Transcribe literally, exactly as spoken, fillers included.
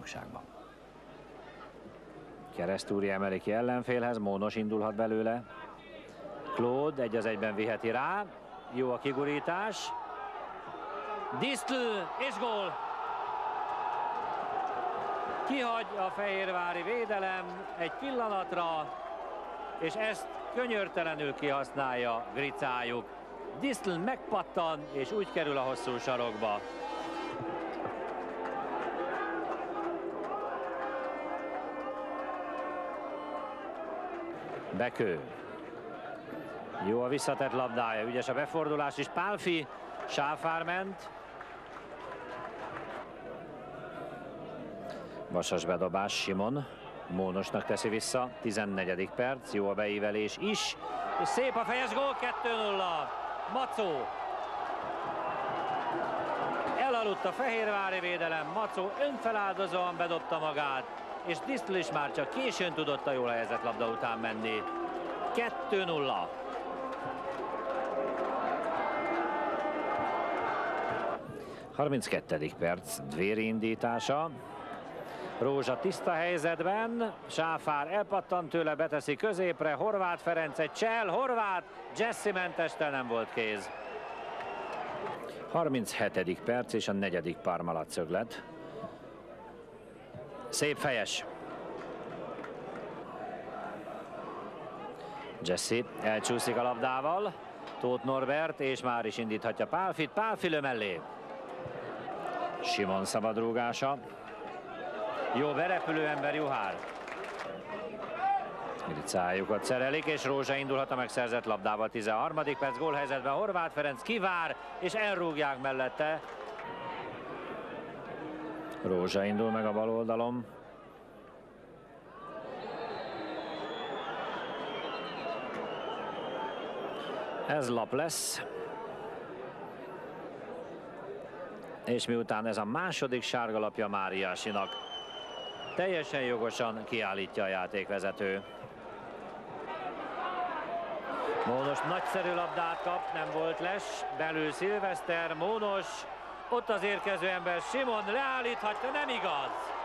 bajnokságban. Keresztúri emeli ki ellenfélhez, Mónos indulhat belőle. Claude egy az egyben viheti rá. Jó a kigurítás. Disztl és gól! Kihagy a fehérvári védelem egy pillanatra, és ezt könyörtelenül kihasználja Gricájuk. Disztl megpattan, és úgy kerül a hosszú sarokba. Bekő. Jó a visszatett labdája, ügyes a befordulás is. Pálfi, Sáfár ment. Vasas bedobás, Simon. Mónosnak teszi vissza, tizennegyedik perc, jó a beívelés is. És szép a fejes gól, kettő nulla. Macó. Elaludt a fehérvári védelem, Macó önfeláldozóan bedobta magát, és Disztl is már csak későn tudott a jól helyezett labda után menni. kettő nulla. harminckettedik perc, Dvéri indítása. Rózsa tiszta helyzetben, Sáfár elpattant tőle, beteszi középre, Horváth Ferenc egy csel, Horváth, Jesse mentestel, nem volt kéz. harminchetedik perc és a negyedik Parmalat szöglet. Szép fejes. Jesse elcsúszik a labdával, Tóth Norbert, és már is indíthatja Pálfit, Pálfi lő mellé. Simon szabadrúgása. Jó berepülő ember Juhár. Gricájukat szerelik, és Rózsa indulhat a megszerzett labdával. tizenharmadik perc, gólhelyzetben Horváth Ferenc kivár, és elrúgják mellette. Rózsa indul meg a bal oldalon. Ez lap lesz. És miután ez a második sárgalapja Máriásinak, teljesen jogosan kiállítja a játékvezető. Mónos nagyszerű labdát kap, nem volt les, belül Szilveszter, Mónos, ott az érkező ember Simon leállíthatja, nem igaz.